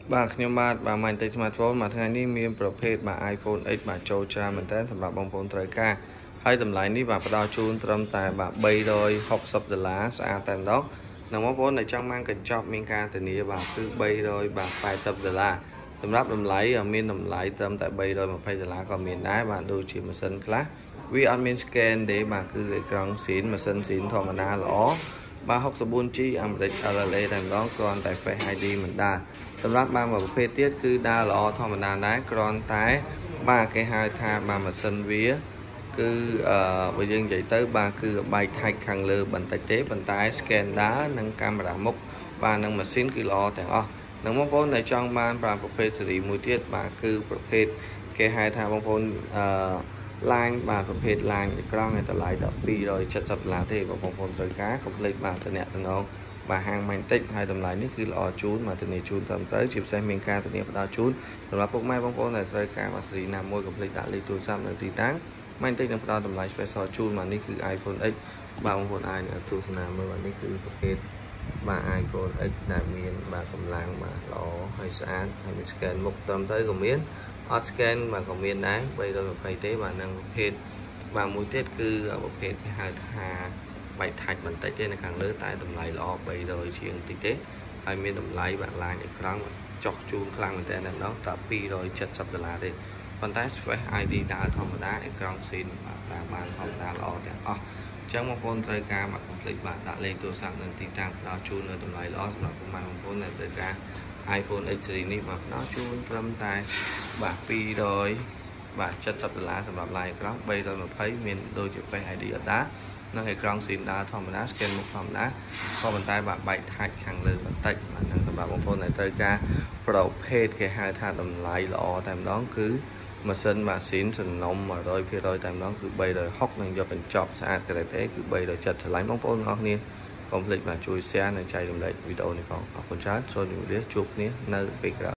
បាទខ្ញុំបាទបាទម៉ាញ់តិច smartphone មួយថ្ងៃនេះមានប្រភេទបាទ iPhone X បាទចូលច្រើនមែនតើសម្រាប់បងប្អូនត្រូវការហើយតម្លៃនេះបាទផ្ដល់ជូនត្រឹមតែបាទ$360ស្អាតតែម្ដងនិងបងប្អូនដែលចង់បានកញ្ចប់មានការធានាបាទគឺ$380សម្រាប់តម្លៃមានតម្លៃត្រឹមតែ$320ក៏មានដែរបាទដូចជាម៉ាស៊ីនខ្លះវាអត់មាន scan ទេបាទគឺអេក្រង់ស៊ីនម៉ាស៊ីនស៊ីនធម្មតាល្អបាទ 64G អាមេរិក LLA តែម្ដងគ្រាន់តែ Face ID មិនដាល់សម្រាប់បាទប្រភេទទៀតគឺដើរល្អធម្មតាដែរគ្រាន់តែបាទគេហៅថាបាទម៉ាស៊ីនវាគឺបើយើងនិយាយទៅបាទគឺបែកថាច់ខាងលើបន្តិចទេប៉ុន្តែ scan ដើរនិងកាមេរ៉ាមុខបាទនិងម៉ាស៊ីនគឺល្អទាំងអស់និងបងប្អូនដែលចង់បានបាទប្រភេទស៊េរីមួយទៀតបាទគឺប្រភេទគេហៅថាបងប្អូនឡាញបាទប្រភេទឡាញអេក្រង់ឯតម្លៃ$270ទេបងប្អូនត្រូវការកុំភ្លេចបាទតំណែងបាទហាងម៉ាញ់តិចហើយតម្លៃនេះគឺល្អជូនមកធានាជូនត្រឹមត្រូវជាពិសេសមានការធានាផ្ដល់ជូនសម្រាប់ពុកម៉ែបងប្អូនដែលត្រូវការបាទស៊េរីណាមួយកុំភ្លេចដាក់លេខទូរស័ព្ទនៅទីតាំងម៉ាញ់តិចនឹងផ្ដល់តម្លៃ special ជូនបាទនេះគឺ iPhone X បាទបងប្អូនអាចទស្សនាមើលបាទនេះគឺប្រភេទបាទ iPhone X ដែលមានបាទកម្លាំងបាទល្អហើយស្អាតហើយមាន scan មុខត្រឹមត្រូវក៏មានអត់ scan បាទក៏មានដែរ320ទេបាទនឹងប្រភេទបាទមួយទៀតគឺប្រភេទគេហៅថាបែកថាច់បន្តិចទេនៅខាងលើតែតម្លៃល្អ300ជាងតិចទេហើយមានតម្លៃបាទឡាញអេក្រង់ចុះជូនខ្លាំងមែនតើម្ដងតែ$270ទេប៉ុន្តែ Face ID ដើរធម្មតាអេក្រង់ស៊ីនបាទដើរបានធម្មតាល្អទាំងអស់អញ្ចឹងបងប្អូនត្រូវការមកកុំភ្លេចបាទដាក់លេខទូរស័ព្ទនៅទីតាំងផ្ដល់ជូននៅតម្លៃល្អសម្រាប់បងប្អូនដែលត្រូវការ iPhone X series នេះបាទផ្ដល់ជូនត្រឹមតែបាទ$270សម្រាប់ឡាយអេក្រង់320មានដូចជា Face ID អត់ដែរនិងអេក្រង់ស៊ីនដើរធម្មតា scan មុខធម្មតាក៏ប៉ុន្តែបាទបែកថាច់ខាងលើបន្តិចបាទនឹងសម្រាប់បងប្អូនដែលត្រូវការប្រភេទគេហៅថាតម្លៃល្អតែម្ដងគឺម៉ាស៊ីនម៉ាស៊ីនសំណុំ100%តែម្ដងគឺ360និងយកកញ្ចប់ស្អាត Grade A គឺ370ឆ្លាញ់បងប្អូនទាំងអស់គ្នាកុំភ្លេចបាទជួយ share និងចែករំលែកវីដេអូនេះផងអរគុណច្រើនសូមជម្រាបជួបគ្នានៅពេលក្រោយ